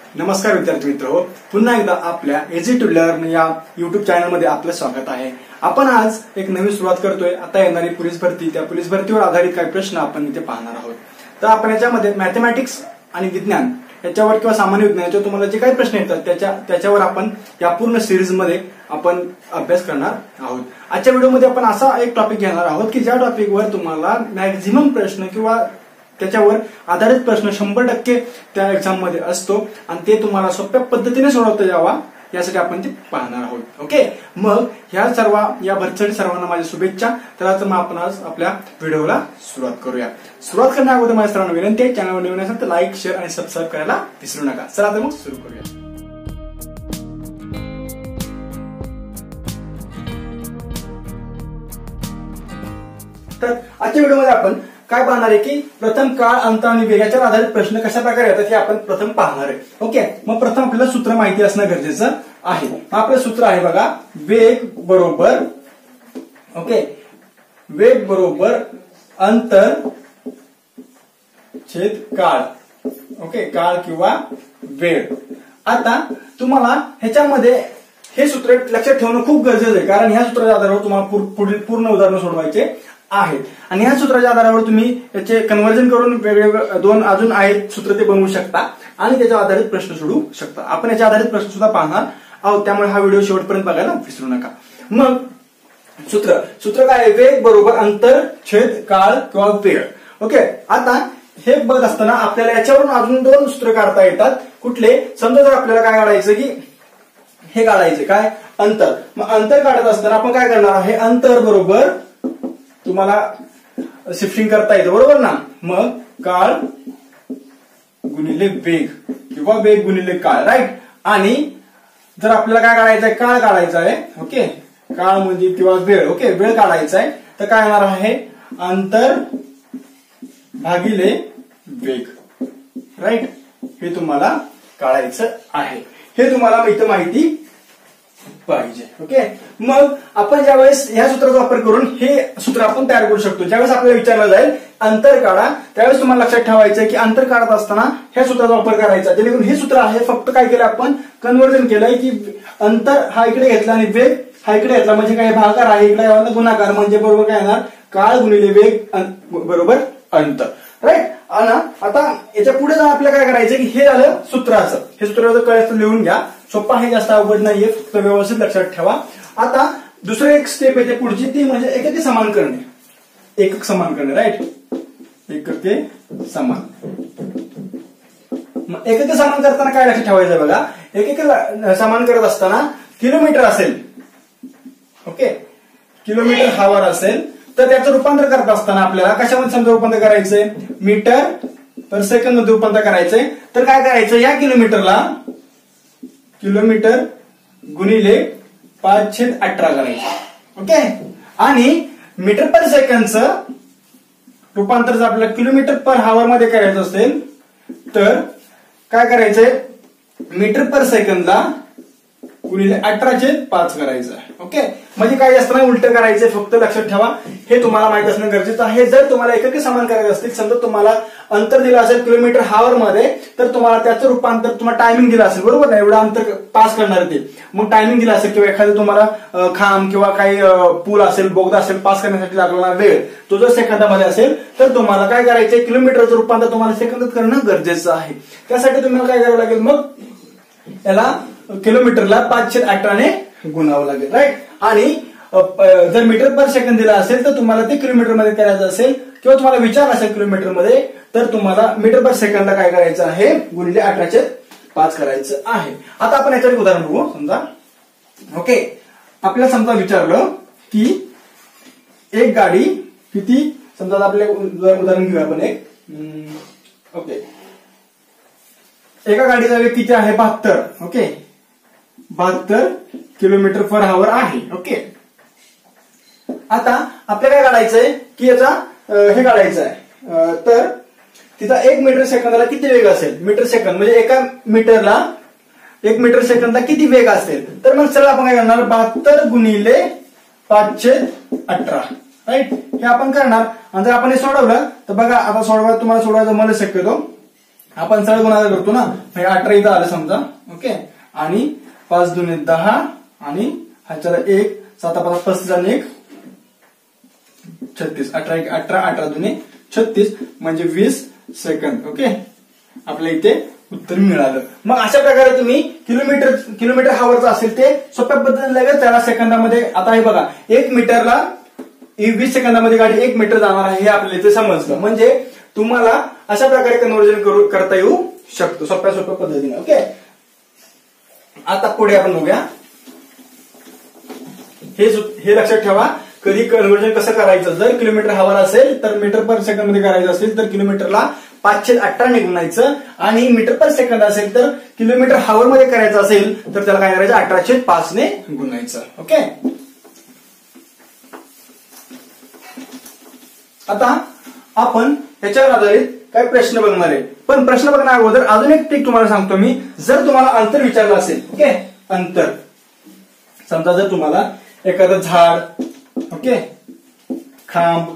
नमस्कार विद्यार्थी मित्र, पुन्हा एकदा आपल्या इझी टू लर्न या युट्यूब चॅनल मध्ये आपलं स्वागत आहे। आपण आज एक नवीन सुरुवात करतोय। आता येणारी पोलीस भरती, त्या पोलीस भरतीवर आधारित काही प्रश्न आपण इथे पाहणार आहोत। तर आपण याच्यामध्ये मॅथमॅटिक्स आणि विज्ञान याच्यावर किंवा सामान्य विज्ञानावर तुम्हाला जे काही प्रश्न येतात त्याच्यावर आपण या पूर्ण सिरीज मध्ये आपण अभ्यास करणार आहोत। आजच्या व्हिडिओमध्ये आपण असा एक टॉपिक घेणार आहोत की ज्या टॉपिकवर तुम्हाला मॅक्झिमम प्रश्न किंवा त्याच्यावर आधारित प्रश्न 100% त्या एक्झाम मध्ये असतो आणि ते तुम्हाला सोप्या पद्धतीने सोडवता यावा यासाठी आपण ते पाहणार आहोत। ओके, मग या भरतीसाठी सर्वांना माझ्या शुभेच्छा। तर आता मग आपण आज आपल्या व्हिडिओला सुरुवात करूया। सुरुवात करण्या अगोदर माझ्या सर्वांना विनंती आहे, चॅनलवर नवीन असेल तर लाईक, शेअर आणि सबस्क्राईब करायला विसरू नका। चला तर मग सुरू करूया। तर आजच्या व्हिडिओमध्ये आपण काय पाहणार आहे की प्रथम काळ, अंतर आणि वेग याच्यावर आधारित प्रश्न कशा प्रकारे येतात हे आपण प्रथम पाहणार आहे। ओके, मग प्रथम आपल्याला सूत्र माहिती असणं गरजेचं आहे। आपलं सूत्र आहे बघा, वेग बरोबर अंतर छेद काळ। ओके, काळ किंवा वेळ। आता तुम्हाला ह्याच्यामध्ये हे सूत्र लक्षात ठेवणं खूप गरजेचं आहे, कारण ह्या सूत्राच्या आधारावर तुम्हाला पुढील पूर्ण उदाहरण सोडवायचे आहेत आणि ह्या सूत्राच्या आधारावर तुम्ही याचे कन्व्हर्जन करून वेगवेगळे दोन अजून आहेत सूत्र ते बनवू शकता आणि त्याच्या आधारित प्रश्न सोडवू शकता। आपण याच्या आधारित प्रश्न सुद्धा पाहणार आहोत, त्यामुळे हा व्हिडिओ शेवटपर्यंत बघायला विसरू नका। मग सूत्र काय आहे? वेग बरोबर अंतर छेद काळ किंवा वेळ। ओके, आता हे बघत असताना आपल्याला याच्यावरून अजून दोन सूत्र काढता येतात। कुठले? समजा जर आपल्याला काय काढायचं की हे काढायचे काय? अंतर। मग अंतर काढत असताना आपण काय करणार आहे? अंतर बरोबर तुम्हाला शिफ्टिंग करता येतं, बरोबर ना? मग काळ गुणिले वेग किंवा वेग गुणिले काळ, राईट? आणि जर आपल्याला काय काढायचं आहे? काळ काढायचा आहे। ओके, काळ म्हणजे किंवा वेळ। ओके, वेळ काढायचा आहे तर काय येणार आहे? अंतर भागिले वेग, राईट? हे तुम्हाला काढायचं आहे। हे तुम्हाला इथं माहिती पाहिजे। ओके, मग आपण ज्यावेळेस ह्या सूत्राचा वापर करून हे सूत्र आपण तयार करू शकतो। ज्यावेळेस आपल्याला विचारलं जाईल अंतर काढा, त्यावेळेस तुम्हाला लक्षात ठेवायचं की अंतर काढत असताना ह्या सूत्राचा वापर करायचा, जेणेकरून हे सूत्र आहे फक्त काय केलं आपण? कन्व्हर्जन केलंय की अंतर हा इकडे घेतला आणि वेग हा इकडे घेतला, म्हणजे काय? भागाकार आहे, इकडे गुणाकार, म्हणजे बरोबर काय येणार? काळ गुणिले वेग बरोबर अंतर, राईट? आता याच्या पुढे जाऊन आपल्याला काय करायचं की हे झालं सूत्राचं। हे सूत्राचं कळायचं लिहून घ्या, सोपं आहे, जास्त अवघड नाहीये, फक्त व्यवस्थित लक्षात ठेवा। आता दुसरं एक स्टेप येते पुढची, ती म्हणजे एकके समान करणे। एकक समान करणे, राईट? एकके समान। मग एकके समान करताना काय लक्षात ठेवायचं बघा, एकके समान करत असताना किलोमीटर असेल, ओके, किलोमीटर हावर असेल तर त्याचं रूपांतर करत असताना आपल्याला कशामध्ये समजा रूपांतर करायचंय? मीटर पर सेकंद मध्ये रूपांतर करायचंय। तर काय करायचं? या किलोमीटरला किलोमीटर गुणिले 5/18 करायचं। ओके, आणि मीटर पर सेकंदचं रूपांतर जर आपल्याला किलोमीटर पर हावर मध्ये करायचं असेल तर काय करायचंय? मीटर पर सेकंदला गुणिले 18/5 करायचं आहे। ओके, म्हणजे काय असताना उलट करायचंय, फक्त लक्षात ठेवा, हे तुम्हाला माहित असणं गरजेचं आहे। जर तुम्हाला एकके समान करायचं असतील, समजा तुम्हाला अंतर दिलं असेल किलोमीटर हावर मध्ये, तर तुम्हाला त्याचं रूपांतर तुम्हाला टायमिंग दिलं असेल, बरोबर ना? एवढं अंतर पास करणार ते, मग टायमिंग दिलं असेल किंवा एखादं तुम्हाला खांब किंवा काही पूल असेल, बोगदा असेल, पास करण्यासाठी लागलेला वेळ तो जर सेकंदामध्ये असेल तर तुम्हाला काय करायचंय? किलोमीटरचं रूपांतर तुम्हाला सेकंदात करणं गरजेचं आहे। त्यासाठी तुम्हाला काय करावं लागेल? मग याला किलोमीटरला 5/18 ने गुणावं लागेल, राईट? आणि जर मीटर पर सेकंद दिला असेल तर तुम्हाला ते किलोमीटर मध्ये करायचं असेल किंवा तुम्हाला विचार असेल किलोमीटर मध्ये, तर तुम्हाला मीटर पर सेकंदला काय करायचं आहे? गुणिले 18/5 करायचं आहे। आता आपण याच्यावर उदाहरण बघू। समजा ओके, आपल्याला समजा विचारलं की एक गाडी किती, समजा आपल्या उदाहरण घेऊया आपण एक। ओके, एका गाडीचा वेग किती आहे? 72। ओके, 72 किलोमीटर पर हावर आहे। ओके, आता आपल्याला काय काढायचंय की याचा हे काढायचं आहे, तर तिचा 1 मीटर सेकंदाला किती वेग असेल? मीटर सेकंद म्हणजे एका मीटरला 1 मीटर सेकंदाला किती वेग असेल? तर मग चला आपण काय करणार? 72 गुणिले 5/18, राईट? हे आपण करणार आणि जर आपण हे सोडवलं तर बघा, आता तुम्हाला सोडवायचं मला शक्यतो आपण सरळ गुणाकार करतो ना, 18 इथं आलं समजा. ओके, आणि 5 दुने 10 आणि ह्याच्याला 1, 7 5 35 आणि 1 36. 18 दुने 36 म्हणजे 20 सेकंद. ओके, आपल्या इथे उत्तर मिळालं. मग अशा प्रकारे तुम्ही किलोमीटर हावरचं असेल ते सोप्या पद्धतीने लगेच त्याला सेकंदामध्ये. आता हे बघा, 1 मीटरला 20 सेकंदामध्ये गाडी 1 मीटर जाणार आहे हे आपल्याला इथे समजलं. म्हणजे तुम्हाला अशा प्रकारे कन्व्हर्जन करता येऊ शकतो सोप्या पद्धतीने. ओके, आता पुढे आपण बघूया. हे लक्षात ठेवा, कधी कन्व्हर्जन कसं करायचं. जर किलोमीटर हवर असेल तर मीटर पर सेकंद मध्ये करायचं असेल तर किलोमीटरला 518 ने गुणायचं, आणि मीटर पर सेकंद असेल तर किलोमीटर हवर मध्ये करायचं असेल तर त्याला काय करायचं, 1805 ने गुणायचं. ओके, आता आपण याच्यावर आधारित काही प्रश्न बघणार आहे. पण प्रश्न बघण्या अगोदर अजून एक ट्रिक तुम्हाला सांगतो मी. जर तुम्हाला अंतर विचारलं असेल, ओके, अंतर समजा जर तुम्हाला एखादं झाड, ओके, खांब,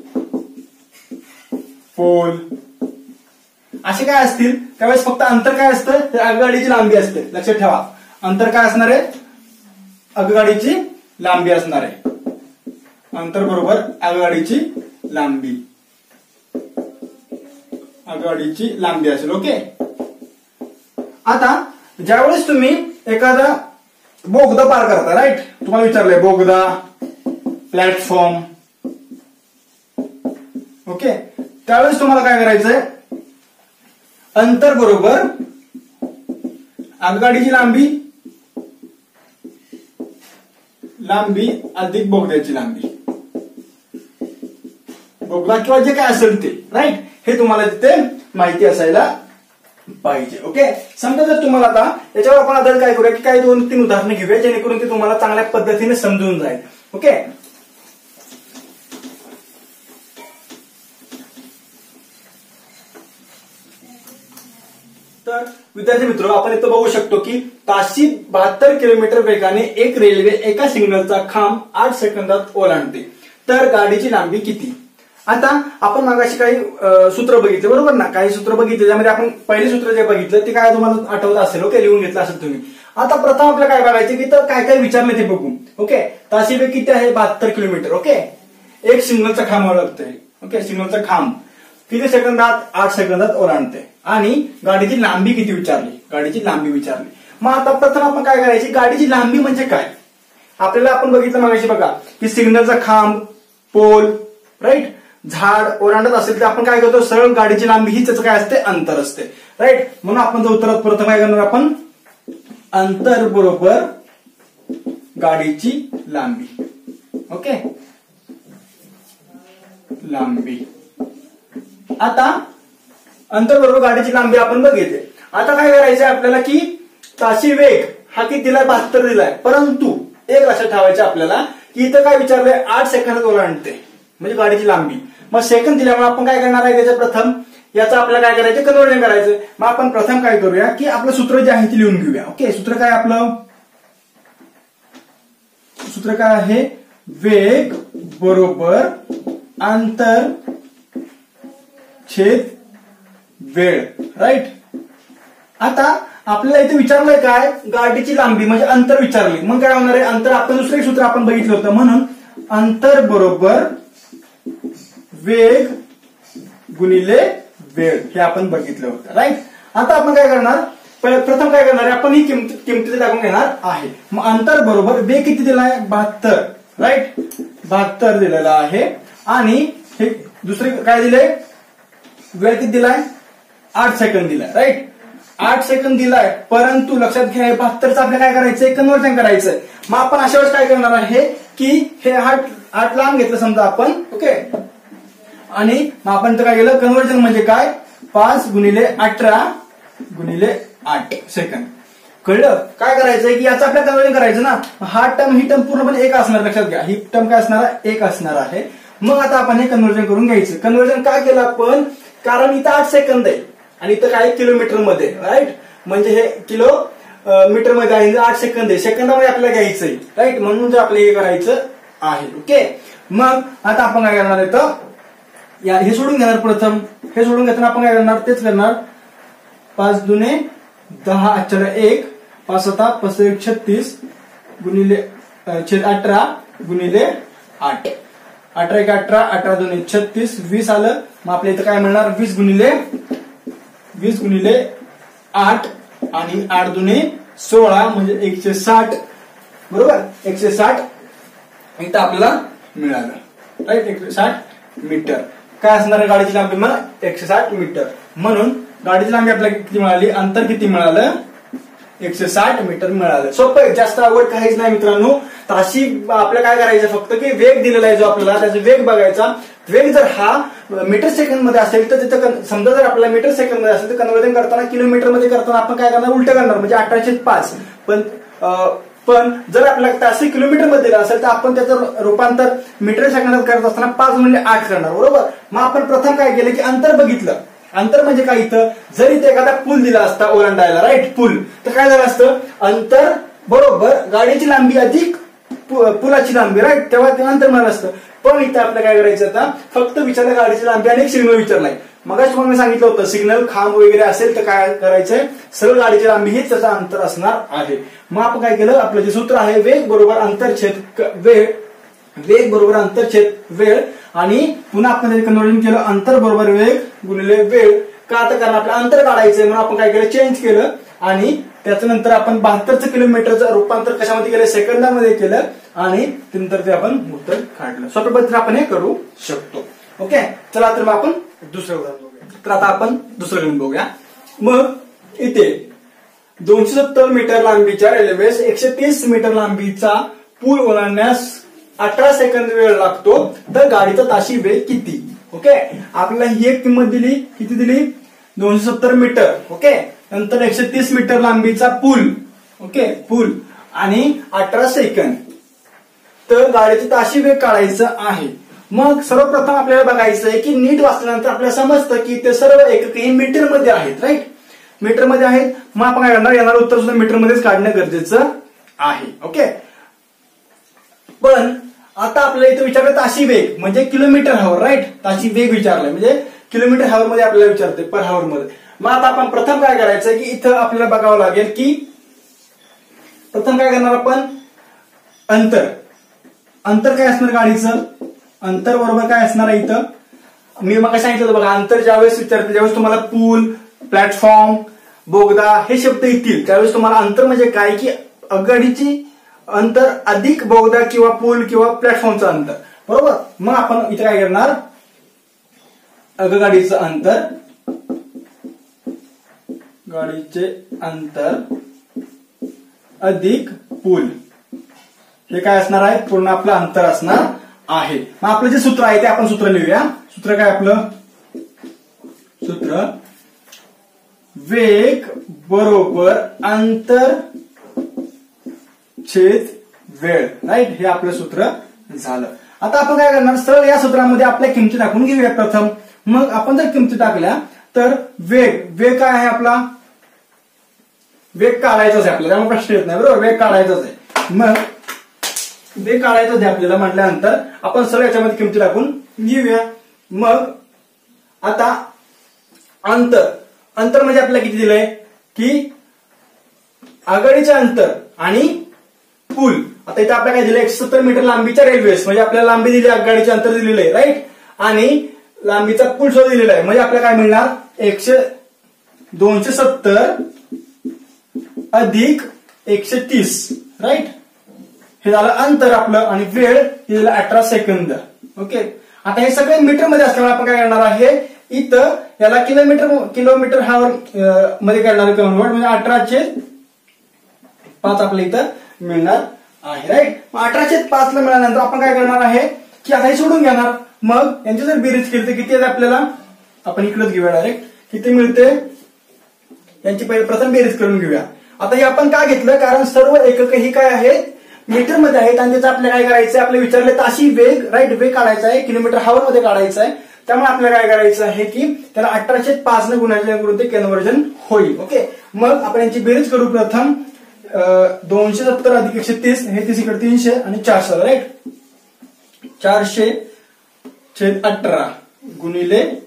पोल असे काय असतील त्यावेळेस फक्त अंतर काय असतं, तर आगगाडीची लांबी असते. लक्षात ठेवा, अंतर काय असणार आहे, आगगाडीची लांबी असणार आहे. अंतर बरोबर आगगाडीची लांबी, आगगाडीची लांबी असेल. ओके, आता ज्यावेळेस तुम्ही एखादा बोगदा पार करता, राईट, तुम्हाला विचारलंय बोगदा, प्लॅटफॉर्म. ओके, त्यावेळेस तुम्हाला काय करायचंय, अंतर बरोबर आगगाडीची लांबी अधिक बोगद्याची लांबी, बोगदा किंवा जे काय असेल ते, राईट, हे तुम्हाला तिथे माहिती असायला पाहिजे. ओके, समजा जर तुम्हाला आता याच्यावर आपण आधार काय करूया की काही 2-3 उदाहरणं घेऊया जेणेकरून ते तुम्हाला चांगल्या पद्धतीने समजून जाईल. ओके, तर विद्यार्थी मित्र, आपण इथं बघू शकतो की ताशी 72 किलोमीटर वेगाने एक रेल्वे एका सिग्नलचा खांब 8 सेकंदात ओलांडते, तर गाडीची लांबी किती. आता आपण मागाशी काही सूत्र बघितले, बरोबर ना, काही सूत्र बघितले, त्यामध्ये आपण पहिले सूत्र जे बघितलं ते काय तुम्हाला आठवत असेल. ओके, लिहून घेतलं असेल तुम्ही. आता प्रथम आपल्याला काय बघायचं की तर काय काय विचारले ते बघू. ओके, ताशी वेग किती आहे, 72 किलोमीटर. ओके, एक सिग्नलचा खांब ओळखतोय. ओके, सिग्नलचा खांब किती सेकंदात, 8 सेकंदात ओलांडते, आणि गाडीची लांबी किती विचारली, गाडीची लांबी विचारली. मग आता प्रथम आपण काय करायची, गाडीची लांबी म्हणजे काय. आपल्याला आपण बघितलं मागाशी बघा की सिग्नलचा खांब, पोल, राईट, झाड ओलांडत असेल तर आपण काय करतो, सरळ गाडीची लांबी ही त्याचं काय असते, अंतर असते, राईट. म्हणून आपण जर उत्तरात प्रथम काय करणार, आपण अंतर बरोबर गाडीची लांबी. ओके, लांबी. आता अंतर बरोबर गाडीची लांबी आपण बघितले. आता काय करायचंय आपल्याला की ताशी वेग हा किती दिलाय, 72 दिलाय, परंतु एक लक्षात ठेवायचं आपल्याला की इथं काय विचारलंय, 8 सेकंदात ओलांडते म्हणजे गाडीची लांबी. मग सेकंद दिल्यामुळे आपण काय करणार आहे, त्याच्या प्रथम याचं आपल्याला काय करायचं, कन्व्हर्जन करायचं. मग आपण प्रथम काय करूया की आपलं सूत्र जे आहे ते लिहून घेऊया. ओके, सूत्र काय आपलं, सूत्र काय आहे, वेग बरोबर अंतर छेद वेळ, राईट. आता आपल्याला इथे विचारलंय काय, गाडीची लांबी म्हणजे अंतर विचारली. मग काय होणार आहे, अंतर आपण दुसरे सूत्र आपण बघितलं होतं, म्हणून अंतर बरोबर वेग गुणिले वेळ हे आपण बघितलं होतं, राईट. आता आपण काय करणार, प्रथम काय करणार आहे, आपण ही किमती टाकून घेणार आहे. मग अंतर बरोबर वेग किती दिलाय, 72, राईट, 72 दिलेला आहे, आणि हे दुसरे काय दिलंय, वेळ किती दिलाय, 8 सेकंद दिलाय, राईट, 8 सेकंद दिलाय. परंतु लक्षात घ्या, 72चं आपल्याला काय करायचंय, कन्व्हर्जन करायचंय. मग आपण अशा वेळेस काय करणार आहे की हे 8 लांब घेतलं समजा आपण. ओके, आणि मग आपण तर काय केलं, कन्व्हर्जन म्हणजे काय, 5 गुणिले 18 गुणिले 8 सेकंद. कळलं, काय करायचंय की याचं आपल्याला कन्व्हर्जन करायचं ना. हा टर्म ही टर्म पूर्णपणे एक असणार, लक्षात घ्या, ही टर्म काय असणार, एक असणार आहे. मग आता आपण हे कन्व्हर्जन करून घ्यायचं. कन्व्हर्जन काय केलं आपण, कारण इथं 8 सेकंद आहे आणि इथं काय किलोमीटर मध्ये, राईट, म्हणजे हे किलो मीटर मध्ये आहे, 8 सेकंद आहे, सेकंदामध्ये आपल्याला घ्यायचंय, राईट. म्हणून आपल्याला हे करायचं आहे. ओके, मग आता आपण काय करणार आहे, तर हे सोडून घेणार, प्रथम हे सोडून घेताना आपण काय करणार, तेच करणार, 5 दुने 10 अक्षर 1 5 7 5 1 36 गुणिले छेद 18 गुणिले 8 18 1 18 18 दुने 36 20 आलं. मग आपल्या इथं काय मिळणार 20 गुणिले 8 आणि 8 दुने 16 म्हणजे 160 बरोबर 160 इथं आपल्याला मिळालं राईट 160 मीटर. काय असणार आहे गाडीची लांबी मग 160 मीटर. म्हणून गाडीची लांबी आपल्याला किती मिळाली अंतर किती मिळालं 160 मीटर मिळालं. सोपं जास्त आवड काहीच नाही मित्रांनो. तर अशी आपल्याला काय करायचं फक्त की वेग दिलेला आहे जो आपल्याला त्याचा वेग बघायचा. वेग जर हा मीटर सेकंड मध्ये असेल तर तिथं समजा जर आपल्याला मीटर सेकंड मध्ये असेल तर कन्वर्जन करताना किलोमीटर मध्ये करताना आपण काय करणार उलट करणार म्हणजे 18/5. पण जर आपल्याला तासी किलोमीटर मध्ये दिला असेल तर आपण त्याचं रूपांतर मीटर सेकंदात करत असताना 5 गुणिले 8 करणार बरोबर. मग आपण प्रथम काय केलं की अंतर बघितलं. अंतर म्हणजे काय इथं जर इथे एखादा पूल दिला असता ओलांडायला राईट पूल तर काय झालं असतं अंतर बरोबर गाडीची लांबी अधिक पुलाची लांबी राईट तेव्हा ते अंतर मिळालं असतं. पण इथं आपल्याला काय करायचं आता फक्त विचारलं गाडीची लांबी आणि एक सिग्नल विचारलाय. मगाच तुम्हाला मी सांगितलं होतं सिग्नल खांब वगैरे असेल तर काय करायचंय सरळ गाडीची लांबी हेच त्याचं अंतर असणार आहे. मग आपण काय केलं आपलं जे सूत्र आहे वेग बरोबर अंतर छेद वेळ वेग बरोबर अंतर छेद वेळ आणि पुन्हा आपण कन्वर्जन केलं अंतर बरोबर वेग गुणिले वेळ. का आता कारण आपलं अंतर काढायचंय म्हणून आपण काय केलं चेंज केलं आणि त्याच्यानंतर आपण 72 किलोमीटरचं रूपांतर कशामध्ये केलं सेकंदामध्ये केलं आणि नंतर ते आपण उत्तर काढलं. सोप्या पद्धतीने आपण हे करू शकतो. ओके चला तर मग आपण दुसरं उदाहरण बघूया. तर आता आपण दुसरं घेऊन बघूया. मग इथे 270 मीटर लांबीच्या रेल्वेस 130 मीटर लांबीचा पूल ओलांडण्यास 18 सेकंद वेळ लागतो तर गाडीचा ताशी वेग किती. ओके आपल्याला ही एक किंमत दिली किती दिली 270 मीटर. ओके नंतर 130 मीटर लांबीचा पूल ओके पूल आणि 18 सेकंद तर गाडीचा ताशी वेग काढायचं आहे. मग सर्वप्रथम आपल्याला बघायचं आहे की नीट वाचल्यानंतर आपल्याला समजतं की ते सर्व एकक हे मीटर मध्ये आहेत राईट मीटर मध्ये आहेत. मग आपण काय करणार येणार उत्तर सुद्धा मीटर मध्येच काढणं गरजेचं आहे. ओके पण आता आपल्याला इथं विचारलं ताशी वेग म्हणजे किलोमीटर हावर राईट ताशी वेग विचारलाय म्हणजे किलोमीटर हावर मध्ये आपल्याला विचारते पर हावर मध्ये. मग आता आपण प्रथम काय करायचं की इथं आपल्याला बघावं लागेल की प्रथम काय करणार आपण अंतर काय असणार गाडीचं अंतर बरोबर काय असणार आहे इथं मी मग सांगितलं होतं बघा अंतर ज्यावेळेस विचारते ज्यावेळेस तुम्हाला पूल प्लॅटफॉर्म बोगदा हे शब्द येतील त्यावेळेस तुम्हाला अंतर म्हणजे काय की आगगाडीची अंतर अधिक बोगदा किंवा पूल किंवा प्लॅटफॉर्मचं अंतर बरोबर. मग आपण इथे काय करणार आगगाडीचं अंतर गाडीचे अंतर अधिक पूल हे काय असणार आहे पूर्ण आपलं अंतर असणार आहे. मग आपलं जे सूत्र आहे ते आपण सूत्र लिहूया. सूत्र काय आपलं सूत्र वेग बरोबर अंतर छेद वेळ राईट हे आपलं सूत्र झालं. आता आपण काय करणार सरळ या सूत्रामध्ये आपल्या किमती टाकून घेऊया प्रथम. मग आपण जर किमती टाकल्या तर वेग काय आहे आपला वेग काढायचाच आहे आपल्याला त्यामुळे प्रश्न येत नाही बरोबर वेग काढायचाच आहे. मग वेग काढायचाच आहे आपल्याला म्हटल्यानंतर आपण सरळ याच्यामध्ये किमती टाकून घेऊया. मग आता अंतर म्हणजे आपल्याला किती दिलंय की आघाडीचे अंतर आणि पूल. आता इथे आपल्याला काय दिलं 170 मीटर लांबीच्या रेल्वेस म्हणजे आपल्याला लांबी दिली आघाडीचे अंतर दिलेलं आहे राईट आणि लांबीचा पूल सुद्धा दिलेला आहे म्हणजे आपल्याला काय मिळणार 270 अधिक 130 राईट हे झालं अंतर आपलं आणि वेळ हे झालं 18 सेकंद. ओके आता हे सगळे मीटर मध्ये असल्यामुळे आपण काय करणार आहे इथं याला किलोमीटर हावर मध्ये करणार कन्वर्ट म्हणजे 18/5 आपल्या इथं मिळणार आहे राईट. 18/5 ला मिळाल्यानंतर आपण काय करणार आहे की आता हे सोडून घेणार. मग यांची जर बेरीज केली तर किती आहे आपल्याला आपण इकडेच घेऊया डायरेक्ट किती मिळते यांची पहिले प्रथम बेरीज करून घेऊया. आता हे आपण का घेतलं कारण सर्व एकक ही काय आहेत मीटर मध्ये आहेत आणि त्याचं आपल्याला काय करायचंय आपले विचारले ताशी वेग राईट वेग काढायचा आहे किलोमीटर हावर मध्ये काढायचा आहे. त्यामुळे आपल्याला काय करायचं आहे की त्याला 18/5 ने गुणाकार करून ते कन्वर्जन होईल. ओके मग आपण यांची बेरीज करू प्रथम 270 अधिक 130 हे 30 इकडे 300 आणि 400 राईट 400/18 गुणिले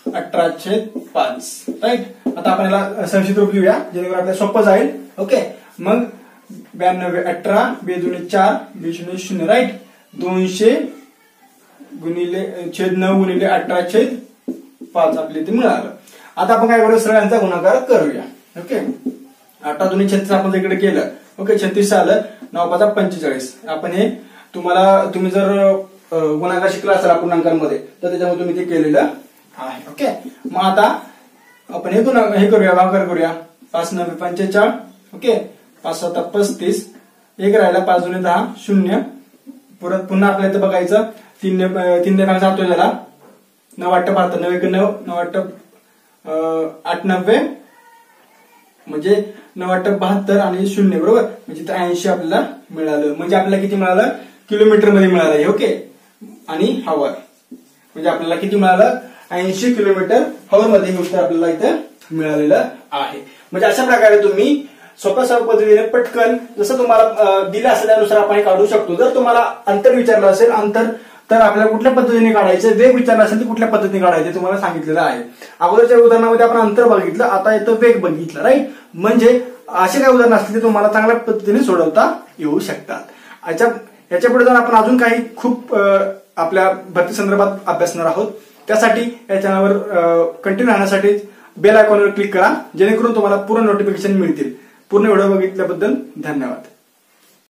18/5 राईट. आता आपण याला संक्षिप्त रूप लिहूया जेणेकरून आपल्याला सोपं जाईल. ओके, मग 92 18 2 4 0 0 राईट. 200 गुणिले छेद 9 गुणिले 18/5 आपल्या इथे मिळालं. आता आपण काय करूया, सगळ्यांचा गुणाकार करूया. ओके, 18 2 36 आपण इकडे केलं. ओके, 36 आलं, 9 5 45. आपण हे तुम्ही जर गुणाकार शिकला असाल अपूर्णांकांमध्ये तर त्याच्यामध्ये तुम्ही ते केलेलं आहे. ओके, मग आता आपण हे करूया, भागाकार करूया. 5 9 45. ओके, 5 7 35. एक राहिला, 5 2 10 0. परत पुन्हा आपल्या इथं बघायचं, 3 ने भाग जातोय त्याला. 9 8 72 9 1 9 9 8 8 90 म्हणजे 9 8 72 आणि 0 बरोबर, म्हणजे 80 आपल्याला मिळालं. म्हणजे आपल्याला किती मिळालं, किलोमीटर मध्ये मिळालं. ओके, आणि हॉवर म्हणजे आपल्याला किती मिळालं, 80 किलोमीटर हॉवर मध्ये हे उत्तर आपल्याला इथं मिळालेलं आहे. म्हणजे अशा प्रकारे तुम्ही सोप्या पद्धतीने पटकन जसं तुम्हाला दिलं असेल त्यानुसार आपण काढू शकतो. जर तुम्हाला अंतर विचारलं असेल, अंतर तर आपल्याला कुठल्या पद्धतीने काढायचं, वेग विचारला असेल तर कुठल्या पद्धतीने काढायचे तुम्हाला सांगितलेलं आहे. अगोदरच्या उदाहरणामध्ये आपण अंतर बघितलं, आता येतं वेग बघितलं राईट. म्हणजे असे काही उदाहरणं असतील ते तुम्हाला चांगल्या पद्धतीने सोडवता येऊ शकतात. याच्या पुढे आपण अजून काही खूप आपल्या भरती संदर्भात अभ्यासणार आहोत. त्यासाठी या चॅनलवर कंटिन्यू राहण्यासाठी बेल आयकॉनवर क्लिक करा जेणेकरून तुम्हाला पूर्ण नोटिफिकेशन मिळतील. पूर्ण व्हिडिओ बघितल्याबद्दल धन्यवाद.